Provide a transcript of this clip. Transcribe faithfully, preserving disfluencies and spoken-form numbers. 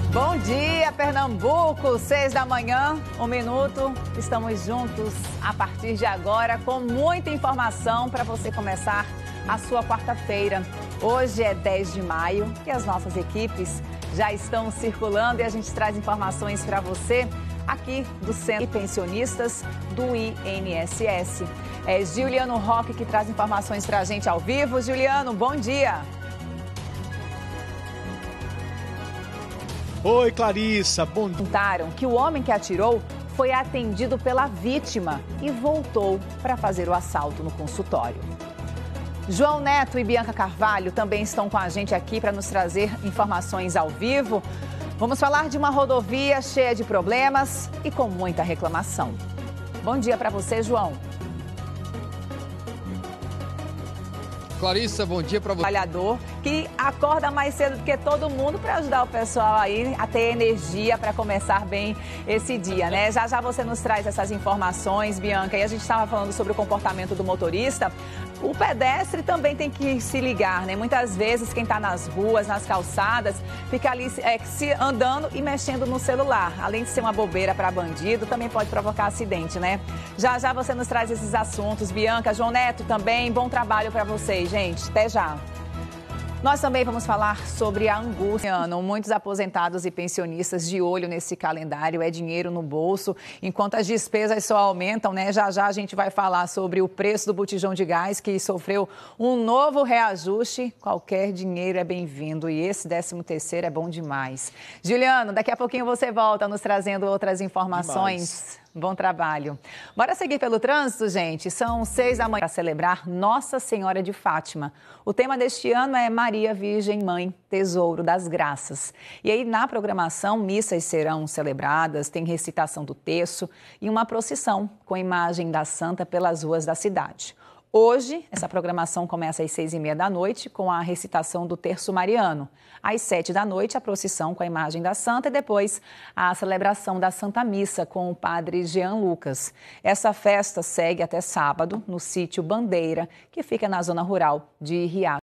Bom dia, Pernambuco, seis da manhã, um minuto. Estamos juntos a partir de agora com muita informação para você começar a sua quarta-feira. Hoje é dez de maio e as nossas equipes já estão circulando e a gente traz informações para você aqui do Centro de Pensionistas do I N S S. É Juliano Roque que traz informações para a gente ao vivo. Juliano, bom dia. Oi, Clarissa, bom dia. Contaram que o homem que atirou foi atendido pela vítima e voltou para fazer o assalto no consultório. João Neto e Bianca Carvalho também estão com a gente aqui para nos trazer informações ao vivo. Vamos falar de uma rodovia cheia de problemas e com muita reclamação. Bom dia para você, João. Clarissa, bom dia para você. Trabalhador que acorda mais cedo do que todo mundo para ajudar o pessoal aí a ter energia para começar bem esse dia, né? Já já você nos traz essas informações, Bianca. E a gente estava falando sobre o comportamento do motorista. O pedestre também tem que se ligar, né? Muitas vezes quem está nas ruas, nas calçadas, fica ali é, se andando e mexendo no celular. Além de ser uma bobeira para bandido, também pode provocar acidente, né? Já já você nos traz esses assuntos, Bianca. João Neto também, bom trabalho para vocês, gente. Até já. Nós também vamos falar sobre a angústia. Muitos aposentados e pensionistas de olho nesse calendário, é dinheiro no bolso, enquanto as despesas só aumentam, né? Já já a gente vai falar sobre o preço do botijão de gás, que sofreu um novo reajuste. Qualquer dinheiro é bem-vindo e esse décimo terceiro é bom demais. Juliano, daqui a pouquinho você volta nos trazendo outras informações. Demais. Bom trabalho. Bora seguir pelo trânsito, gente? São seis da manhã para celebrar Nossa Senhora de Fátima. O tema deste ano é Maria Virgem Mãe, Tesouro das Graças. E aí, na programação, missas serão celebradas, tem recitação do terço e uma procissão com a imagem da Santa pelas ruas da cidade. Hoje, essa programação começa às seis e meia da noite com a recitação do Terço Mariano. Às sete da noite, a procissão com a imagem da Santa e depois a celebração da Santa Missa com o padre Jean Lucas. Essa festa segue até sábado no sítio Bandeira, que fica na zona rural de Riacho.